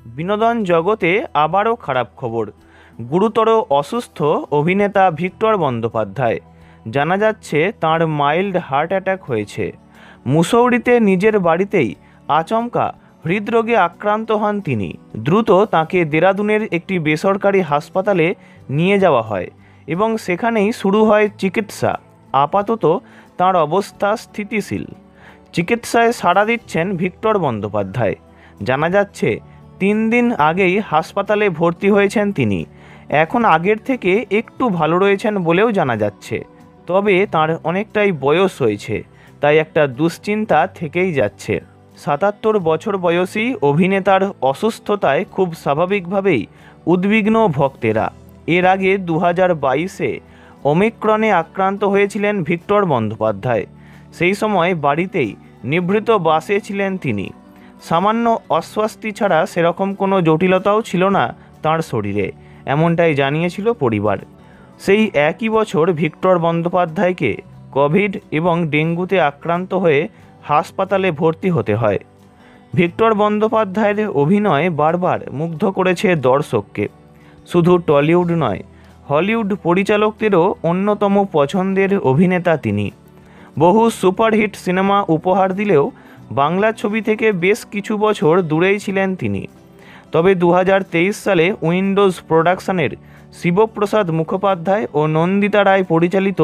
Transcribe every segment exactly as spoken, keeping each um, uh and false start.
বিনোদন জগতে আবারও খারাপ খবর। গুরুতর অসুস্থ অভিনেতা ভিক্টর বন্দ্যোপাধ্যায়। জানা যাচ্ছে তাঁর মাইল্ড হার্ট অ্যাটাক হয়েছে। মুসৌরিতে নিজের বাড়িতেই আচমকা হৃদরোগে আক্রান্ত হন তিনি। দ্রুত তাঁকে দেরাদুনের একটি বেসরকারি হাসপাতালে নিয়ে যাওয়া হয় এবং সেখানেই শুরু হয় চিকিৎসা। আপাতত তাঁর অবস্থা স্থিতিশীল। চিকিৎসায় সাড়া দিচ্ছেন ভিক্টর বন্দ্যোপাধ্যায়। জানা যাচ্ছে তিন দিন আগেই হাসপাতালে ভর্তি হয়েছেন তিনি। এখন আগের থেকে একটু ভালো রয়েছেন বলেও জানা যাচ্ছে। তবে তার অনেকটাই বয়স হয়েছে, তাই একটা দুশ্চিন্তা থেকেই যাচ্ছে। সাতাত্তর বছর বয়সী অভিনেতার অসুস্থতায় খুব স্বাভাবিকভাবেই উদ্বিগ্ন ভক্তেরা। এর আগে দু হাজার বাইশে ওমিক্রনে আক্রান্ত হয়েছিলেন ভিক্টর বন্দ্যোপাধ্যায়। সেই সময় বাড়িতেই নিভৃত বাসে ছিলেন তিনি। সামান্য অস্বস্তি ছাড়া সেরকম কোনো জটিলতাও ছিল না তাঁর শরীরে, এমনটাই জানিয়েছিল পরিবার। সেই একই বছর ভিক্টর বন্দ্যোপাধ্যায়কে কোভিড এবং ডেঙ্গুতে আক্রান্ত হয়ে হাসপাতালে ভর্তি হতে হয়। ভিক্টর বন্দ্যোপাধ্যায়ের অভিনয় বারবার মুগ্ধ করেছে দর্শককে। শুধু টলিউড নয়, হলিউড পরিচালকদেরও অন্যতম পছন্দের অভিনেতা তিনি। বহু সুপারহিট সিনেমা উপহার দিলেও বাংলা ছবি থেকে বেশ কিছু বছর দূরেই ছিলেন তিনি। তবে দু হাজার তেইশ সালে উইন্ডোজ প্রোডাকশনের শিবপ্রসাদ মুখোপাধ্যায় ও নন্দিতা রায় পরিচালিত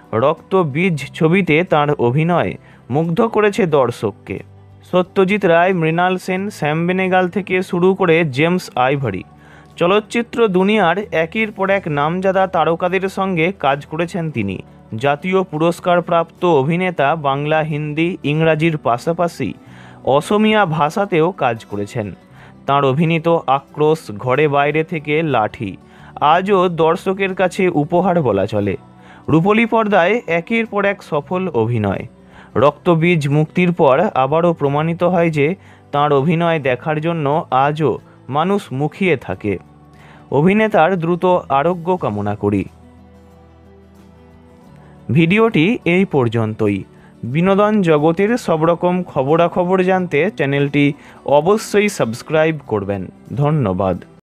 রক্তবীজ ছবিতে তাঁর অভিনয় মুগ্ধ করেছে দর্শককে। সত্যজিৎ রায়, মৃণাল সেন, শ্যাম বেনেগাল থেকে শুরু করে জেমস আইভরি চলচ্চিত্র দুনিয়ার একের পর এক নামজাদা তারকাদের সঙ্গে কাজ করেছেন তিনি। জাতীয় পুরস্কারপ্রাপ্ত অভিনেতা বাংলা, হিন্দি, ইংরাজির পাশাপাশি অসমীয়া ভাষাতেও কাজ করেছেন। তাঁর অভিনীত আক্রোশ, ঘরে বাইরে থেকে লাঠি আজও দর্শকের কাছে উপহার বলা চলে। রূপলী পর্দায় একের পর এক সফল অভিনয়। রক্তবীজ মুক্তির পর আবারও প্রমাণিত হয় যে তাঁর অভিনয় দেখার জন্য আজও মানুষ মুখিয়ে থাকে। অভিনেতার দ্রুত আরোগ্য কামনা করি। ভিডিওটি এই পর্যন্তই। বিনোদন জগতের সব রকম খবরাখবর জানতে চ্যানেলটি অবশ্যই সাবস্ক্রাইব করবেন। ধন্যবাদ।